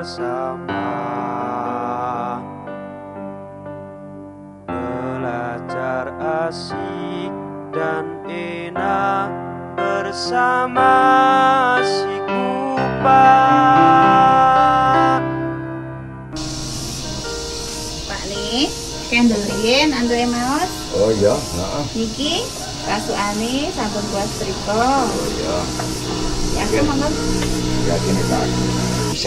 bersama, belajar asik dan enak bersama si kupat. Pak nih, kendelin anduke maos. Oh iya, heeh. Niki rasukane sampun kuat triko. Oh iya. Yakin monggo. Yakin tak bisa.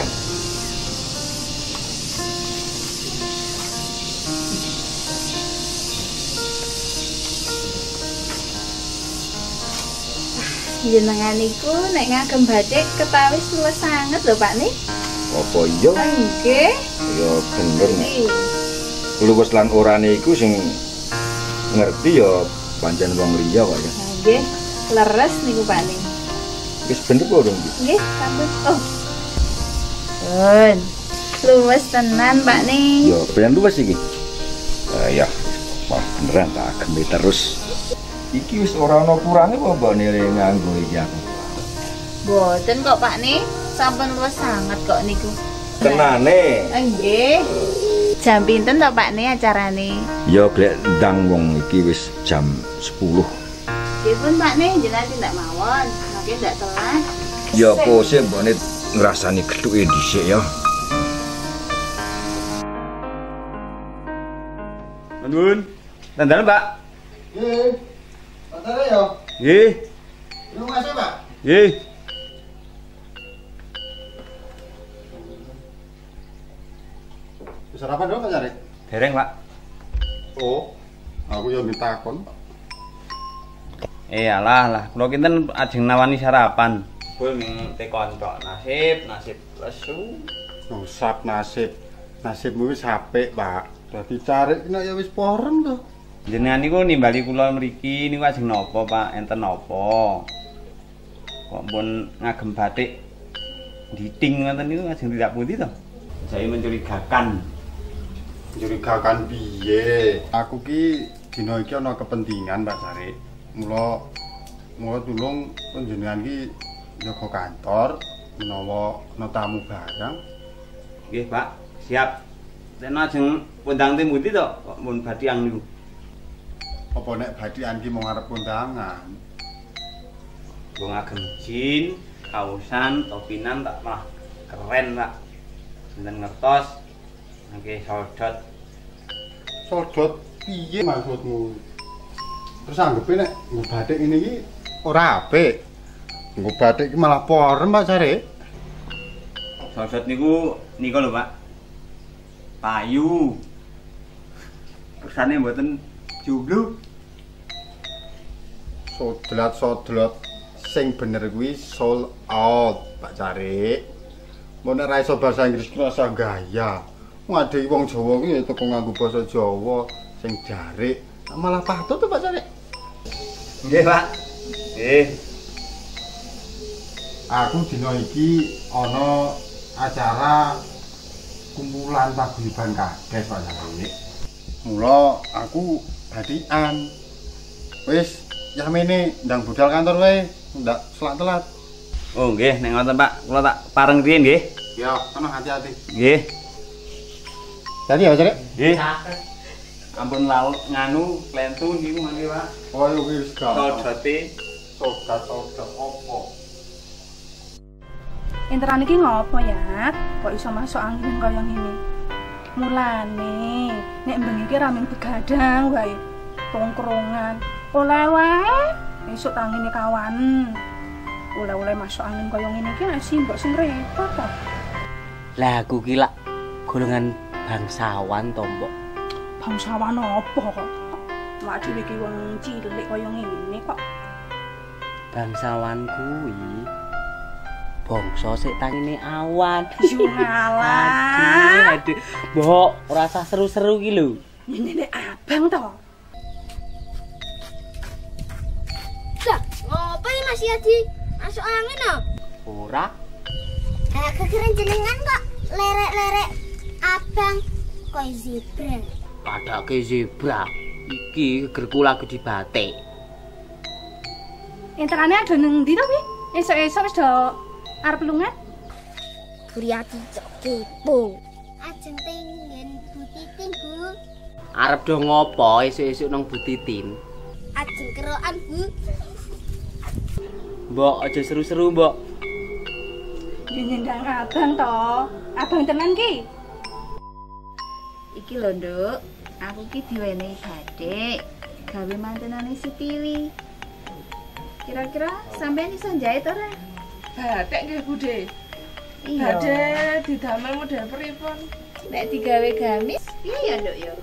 Jenengan niku nek ngagem batik ketawis luwes sanget lho Pak nih. Apa iya? Nggih. Ya bener nek. Luwes lan orane iku sing ngerti ya pancen wong liya kok ya. Nggih, leres niku Pak nih. Wis bener kok dong. Nggih, sampun. Oh. Luwes tenan Pak nih. Ya ben luwes iki. Ya, wah beneran tak agemi terus. Iki wis ora ana kurange apa mbok nilai nganggo iki aku. Boten kok Pak nih, sampun luwes sanget kok niku. Tenane. Nggih. Jam pinten to Pak nih acarane? Ya glek ndang wong iki wis jam 10. Dipun Pak nih, jenengan tindak mawon. Mangke ndak telat. Ya apa sih mbokne ngrasani gethuke dhisik ya. Nuwun. Dandan, Pak. Nggih. Antara ya. Nggih. Terima kasih, Pak. Nggih. Wis sarapan dong, Pak Cari? Dereng, Pak. Oh. Aku yo minta kon. Alah, kula kinten ajeng nawani sarapan. Bul ning te kanca nasib lesu. Nusap nasib. Nasibmu wis apik, Pak. Dadi Cari nek ya wis porem to. Jenengan niku nimbali kula mriki niku ajeng napa, Pak? Enten napa? Kok pun ngagem batik diting ngoten niku ajeng tidak pundi to? Saya mencurigakan. Mencurigakan piye? Aku ki dina iki ana kepentingan, Pak Cari. Mula tulung panjenengan ki jaga kantor menawa ana tamu barang. Nggih, Pak. Siap. Ten ajeng pundang tim pundi to? Kok mun badiang niku? Apa nek badian ki mau ngarep kondangan? Gue ngagem jin, kausan, topinan tak malah keren Pak. Sinten ngertos, nggih sodot. Sodot piye maksudmu? Terus anggepe nek nggo batik ngene iki ora apik. Nggo batik iki malah porem Pak Cari. Sodot niku lho Pak. Payu. Kersane mboten jublu. Sodlat sing bener kuwi sold out Pak Cari. Mun nek ra iso basa Inggris ki rasa gaya. Ngadeki wong Jawa ki ya teko nganggo basa Jawa sing jarik. Malah patut to Pak Cari. Nggih Pak. Nggih. Aku dina iki ana acara kumpulan paguyuban kades Pak Cari. Mula aku badikan. Wis ya mene ndang budal kantor wae, ndak selak telat. Oh nggih, nek ngoten Pak, kula tak pareng riyen nggih. Ya, ana hati-hati. Nggih. Dadi ya, Cek? Nggih. Ampun lauk nganu klentu niku mangke Pak. Oh, yo wis gampang. Sodote Sodat opo? Interan iki ngopo ya? Kok iso masuk angin kaya ngene? Mulane nek bengi iki ramen begadang wae. Tongkrongan, oleh wae esuk tangine kawan. Oleh-oleh masuk angin kaya ngene iki simbok sing repot to. Lah aku ki lak golongan bangsawan to, Mbok. Bangsawan apa kok? Wak dhewe iki wong cilik kaya ngene kok. Bangsawan kuwi bangsa sik tangine awan. Yo ngalah. Aduh, Mbok, ora usah seru-seru ki lho. Nenek abang to. Lah, ngopo iki Mas Yadi? Masuk angin lho. Ora. Kekeren jenengan kok lerek-lerek abang koyo zebra. Padake zebra. Iki gegerku lagi dibatik. Enterane ada nang ndi to kuwi? Esuk-esuk wis do arep lungan. Buriati cok kepo. Ajeng pengen Bu Titin, Bu. Arep do ngopo esuk-esuk nang Bu Titin? Ajeng kerokan, Bu. Mbok aja seru-seru, Mbok. Yo nyendang abang to. Abang tenan ki. Iki lho, Nduk. Aku ki diwenehi Badik gawe mantenane si Piwi. Kira-kira sampean iso njait ora? Batik nggih, Bude. Iya. Bade didamel model pripun? Nek digawe gamis, piye ya, Nduk ya?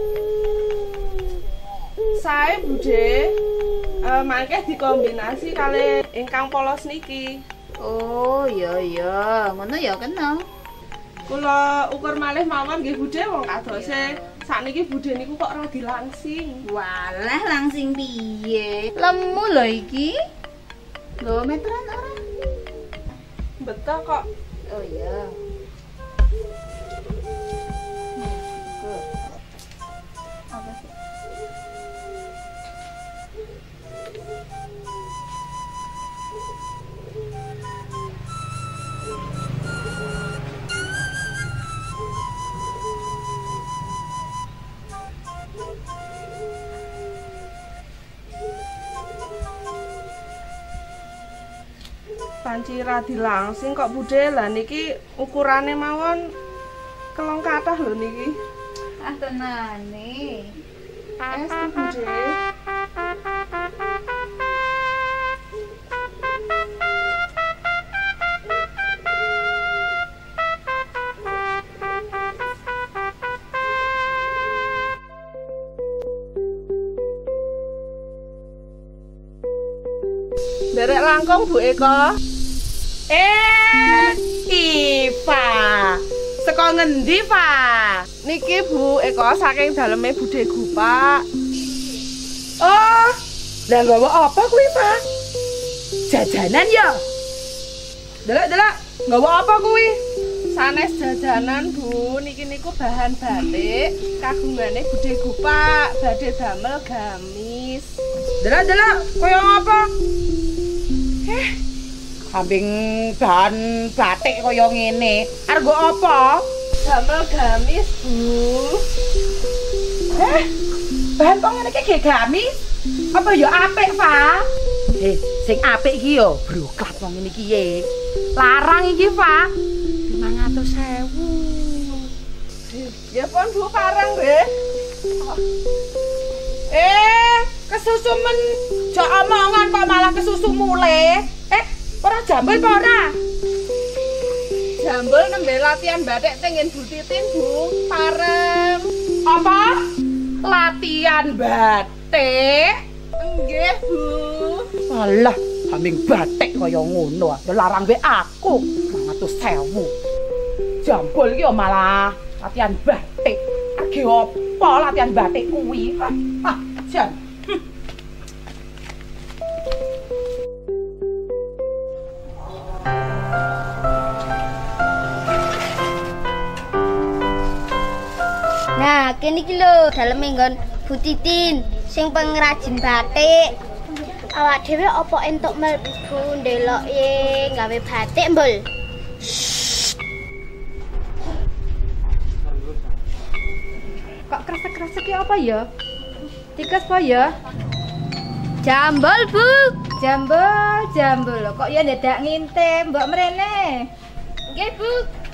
Sae, Bude. Mangke dikombinasi kali ingkang polos niki. Oh, iya, ngono ya kena. Kula ukur malih mawon nggih, Bude, wong kadose sakniki Bude niku kok radi langsing. Walah langsing piye? Lemu lho iki. Lho meteran ora? Betul kok. Oh iya. Apa sih? Panci radi langsing kok Bude, lah niki ukurane mawon kelong kathah lho niki. Ah tenane. Estu Bude. Derek langkung Bu Eko. Iva. Saka ngendi, Pak? Niki Bu Eko saking daleme Bude Gupak. Oh, lah nggawa apa kuwi, Pak? Jajanan ya? Delok, nggawa apa kuwi? Sanes jajanan, Bu. Niki niku bahan batik kagungane Bude Gupak, badhe damel gamis. Delok, kaya ngapa? Kambing bahan batik kaya ngene. Arep apa? Damel gamis, Bu. Bahan kok ngene iki gamis? Apa ya apik, Pak? Sing apik iki yo broklat wong ngene iki ye. Larang iki, Pak. 500.000. Ya pun Bu parang nggih. Kesusumen jok omongan kok malah kesusu mule. Ora jambul apa ora? Jambul nembe latihan batik tenggen Bu Titin, Bu. Parem. Apa? Latihan batik? Nggih, Bu. Alah, kambing batik kaya ngono. Larang wae aku 500.000. Jambul iki malah latihan batik. Arge apa latihan batik kuwi? Jan. Nah, kene iki lho daleme nggon Bu Titin sing pengrajin batik. Awak dhewe apa entuk mlebu ndeloke gawe batik, Mbul? Kok kresek-kresek ki apa ya? Tikus apa ya? Jambul, Bu. Jambul lho, kok ya dadak ngintip, mbok mrene. Nggih, Bu.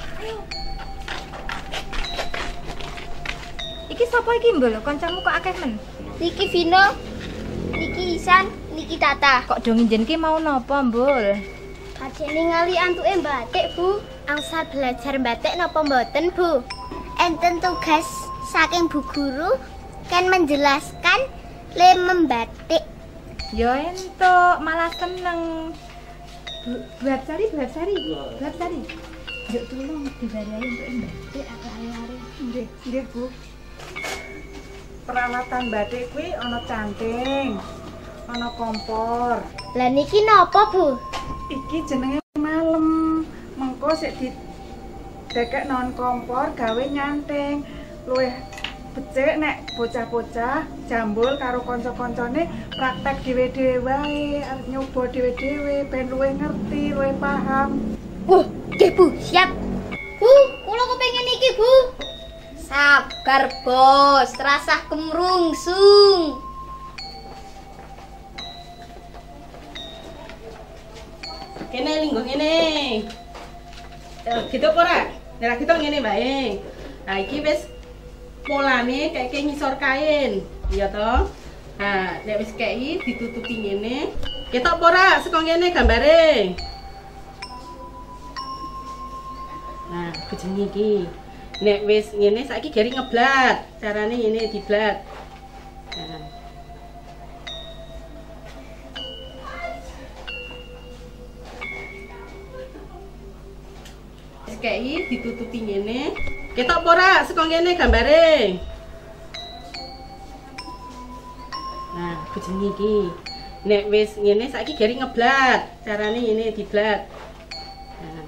Iki sapa iki, Mbul? Kancamu kok akeh men? Niki Vino, niki Isan, niki Tata. Kok do nginjenke mau napa, Mbul? Badhe ningali antuke batik, Bu. Angsal belajar batik napa mboten, Bu? Enten tugas saking Bu Guru kan menjelaskan le membatik. Ya entuk, malah seneng. Buat sari. Yuk tolong dibariain untuk batik ayo-ayo. Nggih, Bu. Peralatan batik kuwi ana canting, ana kompor. Lah niki napa, Bu? Iki jenenge malem. Mengko sik didekek non kompor gawe nyanting. Luwih becik nek bocah-bocah jambul karo kanca-kancane praktek dhewe-dhewe wae, arep nyoba dhewe-dhewe ben luwih ngerti, luwih paham. Nggih, Bu, siap. Bu. Sabar, Bos. Terasa kemrungsung. Kene linggo ngene. Gitu ora? Nek gitu ngene bae. Nah, iki wis polane kayak ngisor kain. Iya toh? Nah, nek wis kei ditutupi ngene. Ketok apa ora saka ngene gambare? Nah, bejenge iki. Nek wis ngene saiki geri ngeblat. Carane ngene diblat. Nah. Kei ditutupi ngene. Ketok apa ora saka ngene gambare? Nah, bejenge iki. Nek wis ngene saiki geri ngeblat. Carane ngene diblat. Nah.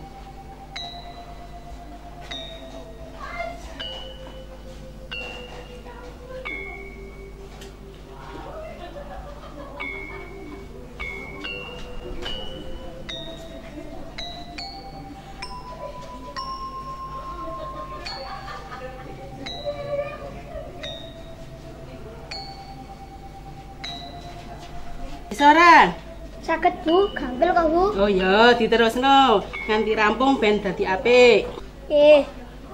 Ora? Saged Bu, gampil kok Bu. Oh iya, diterusno nganti rampung ben dadi apik. Nggih.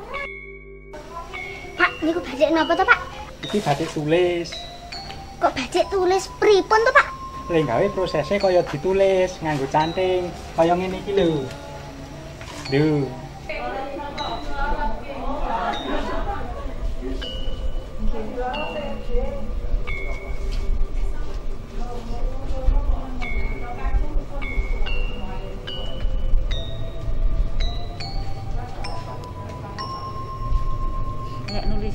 Pak, niku bajik napa to, Pak? Iki batik tulis. Kok bajik tulis pripun to, Pak? Lek gawe prosesnya kaya ditulis nganggo canting, kaya ngene iki lho. Duh. Nulis.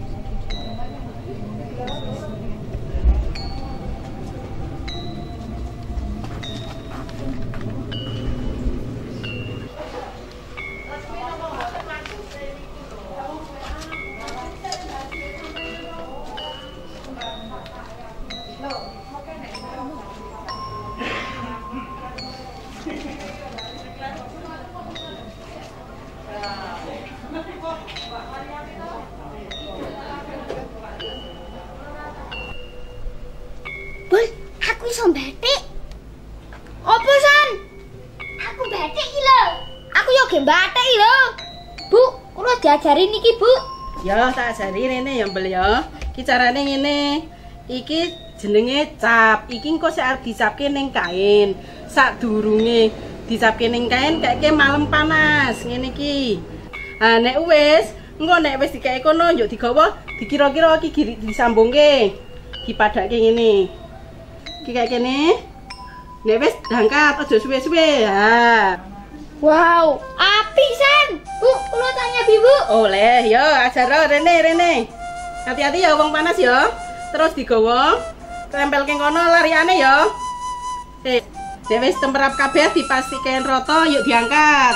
Bul, aku iso batik. Opo san? Aku batik iki lho. Aku yo ge batik iki lho. Bu, kula diajari niki, Bu. Ya, tak ajari rene ya, Mbel ya. Iki carane ngene. Iki jenenge cap. Iki engko sik arep dicapke ning kain. Sadurunge dicapke ning kain kayake malem panas ngene iki. Ha nek wis, engko nek wis dikake kono yo digawa, dikira-kira iki disambungke. Dipadake ngene. Iki kayak kene. Nek wis diangkat aja suwe-suwe. Ha. Wow, apik san. Bu, kula tanya Bibu. Oleh, yo ajar rene. Hati-hati ya wong panas ya. Terus digawa, tempelke kono lariane ya. Nek wis temperap kabeh dipastikaken rata, yuk diangkat.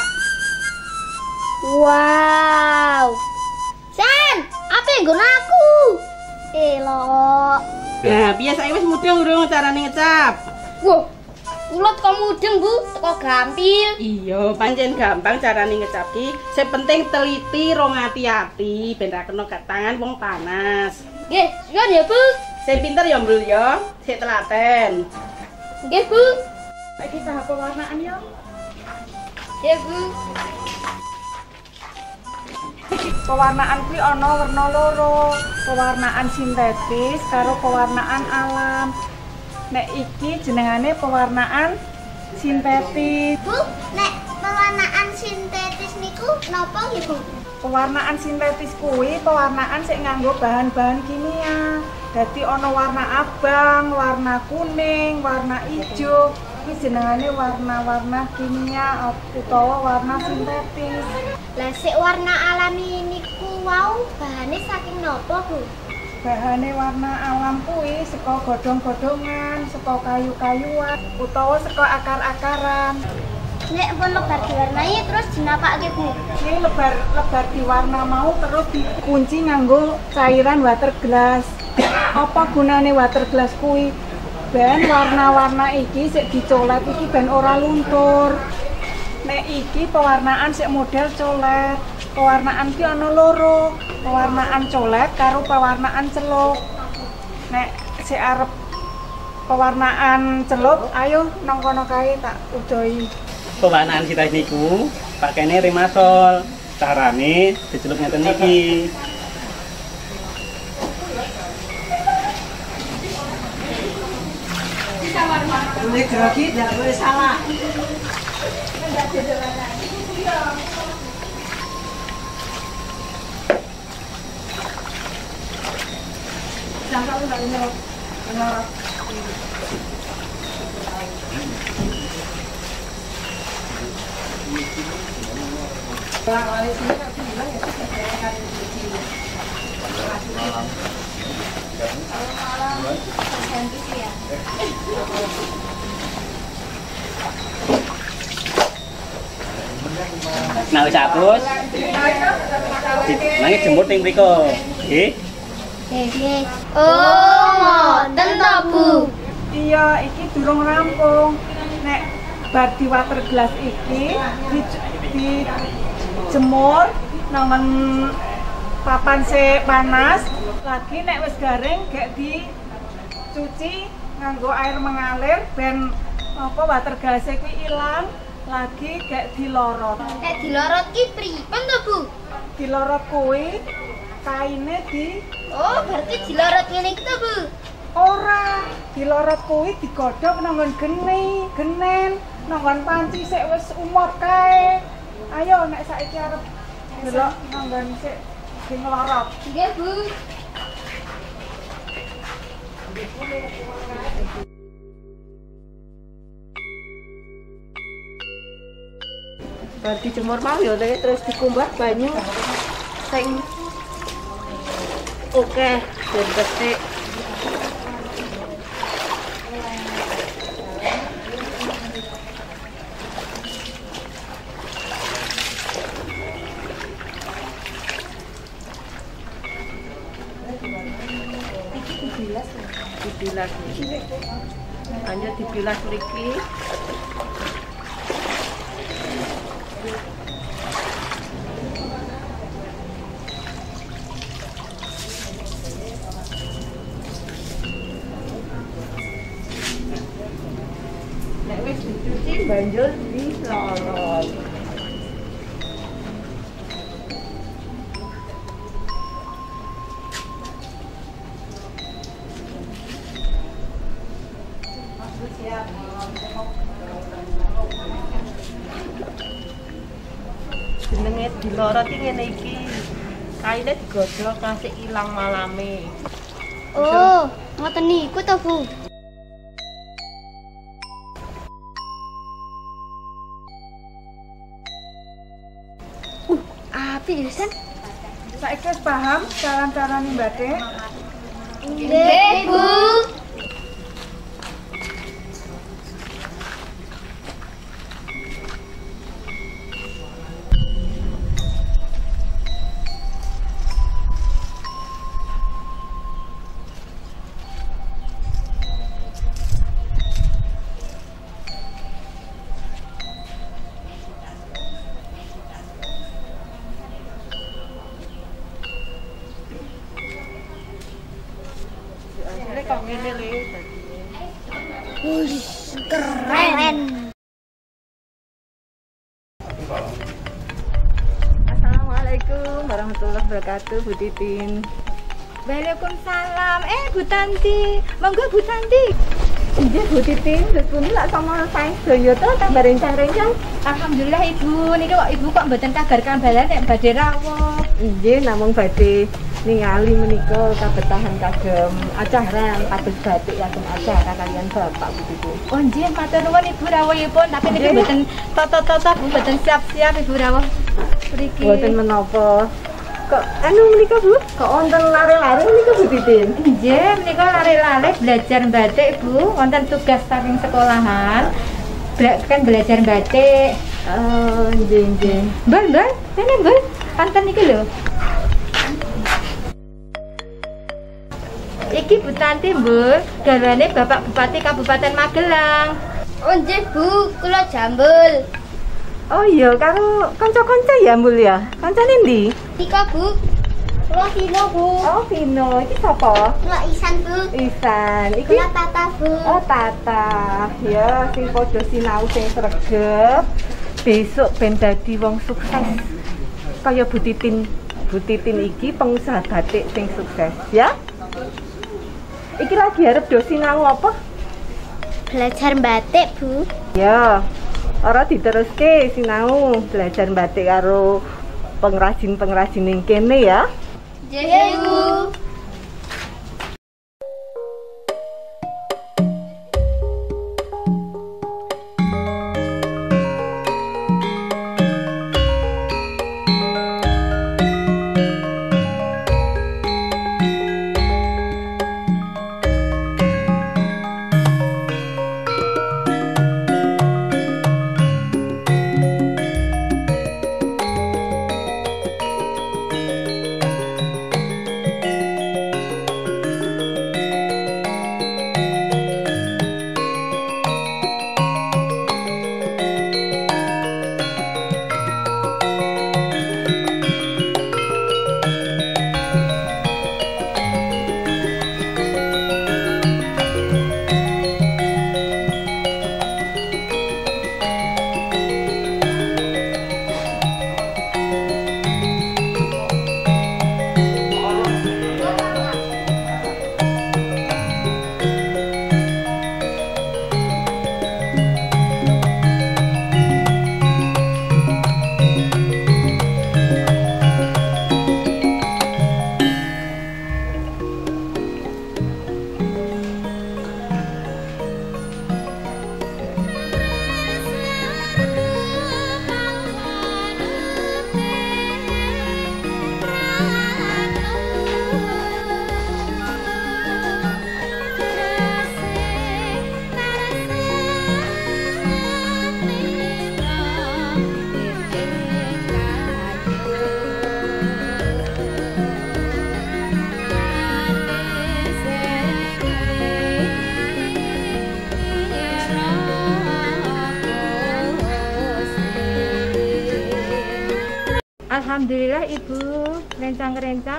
Wow. San, apa yang nggon aku? Elok. Nah, piye saiki wis mudeng urung carane ngecap? Wah, kula teko mudeng, Bu, teko gampil. Iya, pancen gampang carane ngecapki. Sing penting teliti, rong ati-ati ben ra kena tangan wong panas. Nggih, suwun ya, Bu. Sing pinter ya, Mbul ya. Sik telaten. Nggih, Bu. Iki tahap pewarnaan ya. Nggih, Bu. Pewarnaan kuwi ana werna loro, pewarnaan sintetis karo pewarnaan alam. Nek iki jenengane pewarnaan sintetis. Bu, nek pewarnaan sintetis niku napa nggih, Bu? Pewarnaan sintetis kuwi pewarnaan sing nganggo bahan-bahan kimia. Dadi ana warna abang, warna kuning, warna ijo. Kuwi jenengane warna-warna kimia utawa warna sintetis. Lah sik warna alami niku wau bahane saking napa, Bu? Bahane warna alam kuwi saka godhong-godhongan, saka kayu-kayuan utawa saka akar-akaran. Nek pun lebar diwarnai terus dinapake, Bu? Ini lebar diwarna mau terus dikunci nganggo cairan water glass. Apa gunane water glass kuwi? Ben warna-warna iki sik dicolet iki ben ora luntur. Nek iki pewarnaan sik model colet. pewarnaan ki ana loro, pewarnaan colet karo pewarnaan celup. Nek sik arep pewarnaan celup, ayo nang kono kae tak udohi. Pewarnaan kita niku pakainya Rimasol. Carane dicelup ngeten iki. Ini grogi ndak boleh salah. Jangan udah nyerot. Nah wis hapus. Nangis jemput ning mriko. Nggih. Nggih. Oh, ngoten to, Bu. Iya, iki durung rampung. Nek bar di water gelas iki di jemur nang papan sik panas, lagi nek wis garing gek dicuci nganggo air mengalir ben apa water gelas iki ilang, lagi gek dilorot. Nek dilorot ki pripun to, Bu? Dilorot kuwi kaine di Oh, berarti dilorot ngene iki to, Bu? ora, dilorot kuwi digodhog nang genen, nang panci sik wis umur kae. Ayo nek saiki arep delok nang sik sing nglorot. Nggih, Bu. Bar dijemur mau ya terus dikumbah banyu sing oke ben betik. Dibilas nih. Hanya dibilas mriki. Nek wis dicuci banjur dilorot. Jenenge dilorot iki ngene iki. Kaine digodhog kasih ilang malame. Oh, ngoten niku to, Bu. Api Yusan. Saiki wis paham cara-carane mbatik? Nggih, Bu. Kok ngene lho. Wih, keren. Assalamualaikum warahmatullahi wabarakatuh, Bu Titin. Waalaikumsalam. Bu Tanti. Monggo Bu Tanti. Inggih Bu Titin, terus puni lak sama sae sedaya to tambah rencang-rencang. Alhamdulillah Ibu. Niki kok Ibu kok mboten kabar kambalan nek badhe rawuh. Inggih namung badhe ningali menika kabetahan kagem acara kados batik yakin acara kalian Bapak Bu Titin. Oh nggih, matur nuwun Ibu rawuhipun, tapi niki mboten toto-toto Bu, mboten siap-siap Ibu rawuh. Mriki. Mboten menapa. Kok anu menika Bu? Kok wonten lare-lare menika Bu Titin? Nggih, menika lare-lare belajar batik Bu, wonten tugas saking sekolahan. Kan belajar batik. Oh, nggih. Mbak, ini Mbak, kanten iki lho. Iki Bu Tanti, Bu, garwane Bapak Bupati Kabupaten Magelang. Oh nggih, Bu, kula jambul. Oh iya, karo kanca-kanca ya, Mbul ya. Kancane ndi? Tika, Bu. Kula Vino, Bu. Oh, Vino. Iki sapa? Kula Isan, Bu. Isan. Iki Kula Tata, Bu. Oh, Tata. Ya, sing padha sinau sing sregep. Besok ben dadi wong sukses. Kaya Bu Titin. Bu Titin iki pengusaha batik sing sukses, ya. Iki lagi arep do sinau apa? Belajar batik, Bu. Ya. Ora diteruske sinau belajar batik karo pengrajin-pengrajin ning kene ya. Nggih, Bu. Alhamdulillah Ibu, rencang-rencang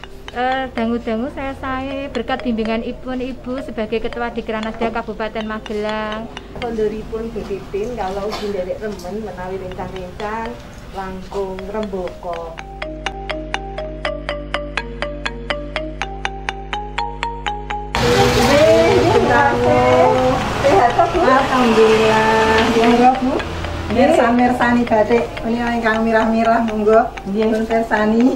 dangu-dangu saya berkat bimbingan Ibu sebagai Ketua Dikranasda Kabupaten Magelang. Kondoripun Bu Titin kalau uji nderek remen menawi rencang-rencang langkung rembaka. Alhamdulillah. Ya Bu. Mirsani batik menika ingkang mirah-mirah monggo. Nggih mirsani.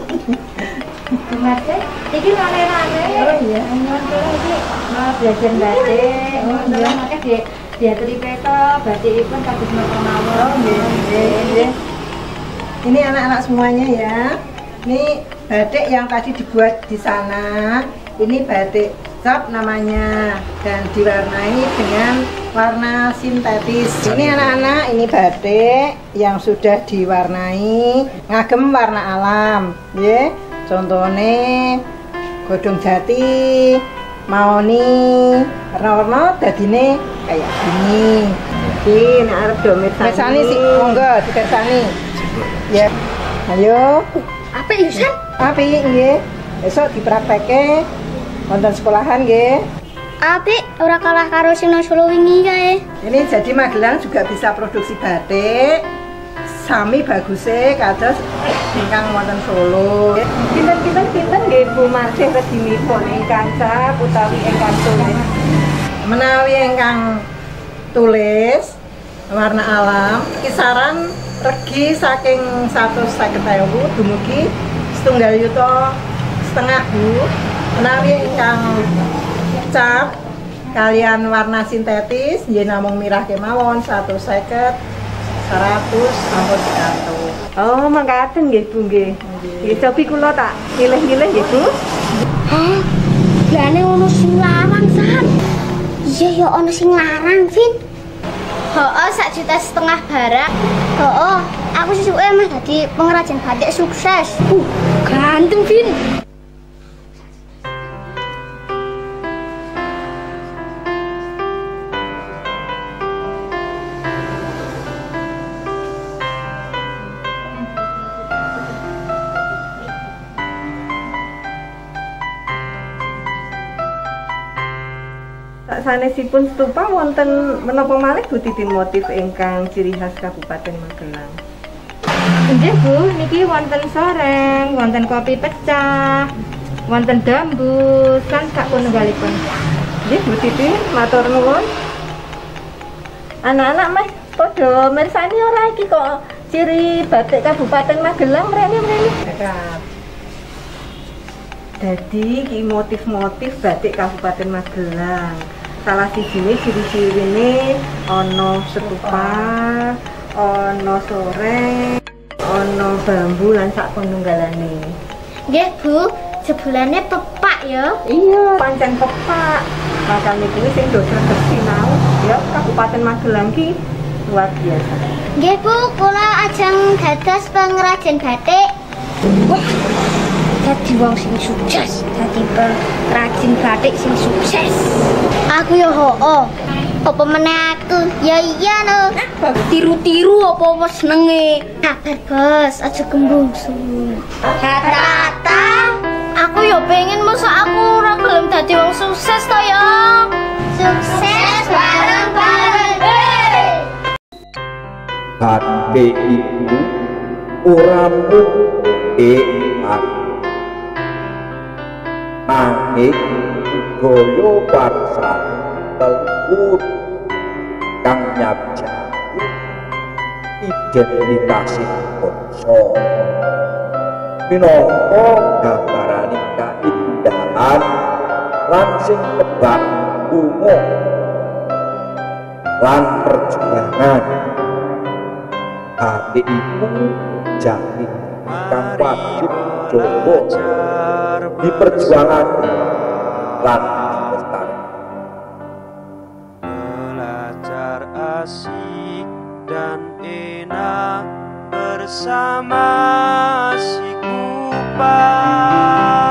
Mate, iki rame-rame. Oh iya. Mau belajar batik. Oh iya. Makanya diaturi peta batikipun kados napa mawon. Oh nggih. Ini anak-anak semuanya ya. Ini batik yang tadi dibuat di sana. Ini batik cap namanya dan diwarnai dengan warna sintetis. Ini anak-anak, ini batik yang sudah diwarnai ngagem warna alam, ya. Contohnya godong jati, maoni, warna-warna dadine kayak gini. Jadi nek arep do mirsani sih monggo dikersani. Ya. Ayo. Apik Isan? Apik nggih. Besok dipraktekke wonten sekolahan nggih. Apik, ora kalah karo sing nang Solo wingi kae. Ini jadi Magelang juga bisa produksi batik. Sami bagusnya kados ingkang wonten Solo. Pinten-pinten nggih Bu Marsih redinipun ingkang cap utawi ingkang tulis. Menawi ingkang tulis warna alam kisaran regi saking 150.000 dumugi 1,5 juta Bu. Menawi ingkang cap kalian warna sintetis nggih namung mirah kemawon 150, 100 ampun pikantuk. Oh, mangkaten nggih Bu nggih. Nggih cobi kula tak milih-milih nggih Bu. Hah? Lane ono sing larang, San. Iya ya ono sing larang, Vin. Hooh, 1,5 juta barang. Hooh, aku sesuke mah dadi pengrajin batik sukses. Ganteng, Vin. sak sanesipun stupa wonten menapa malih Bu Titi motif ingkang ciri khas Kabupaten Magelang? Nggih Bu, niki wonten soreng, wonten kopi pecah, wonten gambus, kan sak pununggalipun. Nggih Bu Titi, matur nuwun. Anak-anak Mas padha mirsani ora iki kok ciri batik Kabupaten Magelang mrene-mrene. Dadi iki motif-motif batik Kabupaten Magelang. Salah sijine ciri-cirine ana stupa, ana soreng, ana bambu lan sak panunggalane. Nggih Bu, jebulane pepak ya. Iya, pancen pepak. Makane kuwi sing do sregep sinau ya Kabupaten Magelang ki luar biasa. Nggih Bu, kula ajeng dados pengrajin batik. Wah, dadi wong sing sukses, dadi pengrajin batik sing sukses. Aku ya hoo. Apa meneh aku? Ya iya no. Tiru-tiru apa wis senenge. Sabar Bos, aja kembungsu. Tata, aku ya pengen masa aku ora gelem dadi wong sukses to ya. Sukses bareng-bareng. Batik iku ora mung nanging gaya bangsa telur kang nyabjaki identitas bangsa minangka gambaran keindahan lan sing tebak bunga lan perjuangan. Batik iku jati kang wajib coba diperjuangkan lan dilestarikan. Belajar asik dan enak bersama si kupas.